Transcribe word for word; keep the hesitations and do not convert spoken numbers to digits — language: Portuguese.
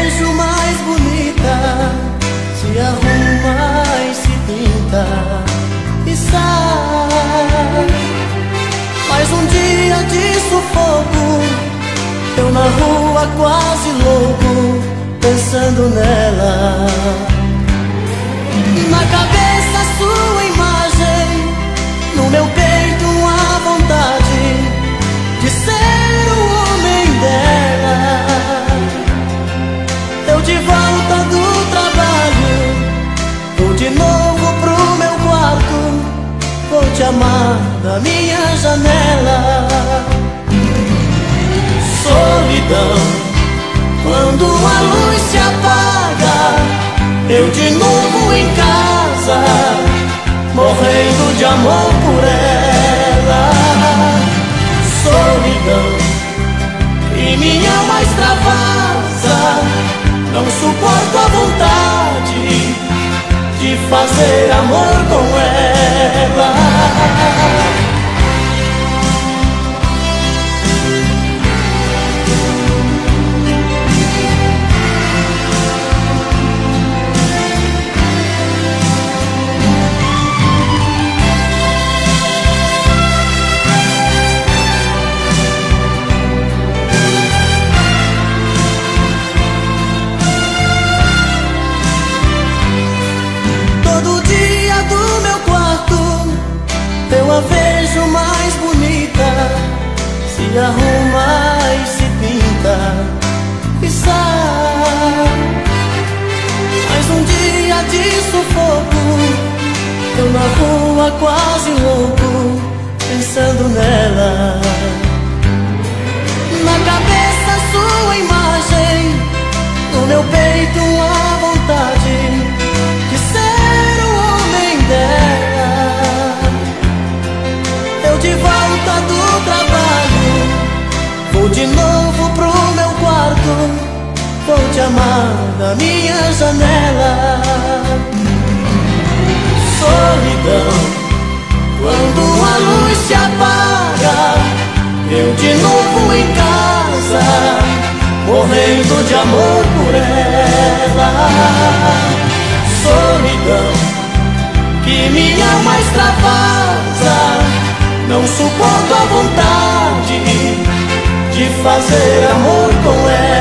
vejo mais bonita, se arruma e se pinta e sai. Mais um dia de sufoco, eu na rua quase louco, pensando nela. Na cabeça sua imagem, no meu peito a vontade de ser o homem dela. Eu de volta do trabalho, vou de novo pro meu quarto, vou te amar da minha janela. Solidão, quando a luz se apaga, eu de novo em casa, morrendo de amor por ela. Solidão, e minha alma extravasa, não suporto a vontade de fazer amor com ela. Eu a vejo mais bonita, se arruma e se pinta e sai. Mais um dia de sufoco, eu na rua quase louco, pensando nela. Na cabeça sua imagem, no meu peito a vontade de ser o homem dela. De volta do trabalho, vou de novo pro meu quarto, vou te amar da minha janela. Solidão, quando a luz se apaga, eu de novo em casa, morrendo de amor por ela. Solidão, que minha alma extravasa, não suporto a vontade de fazer amor com ela.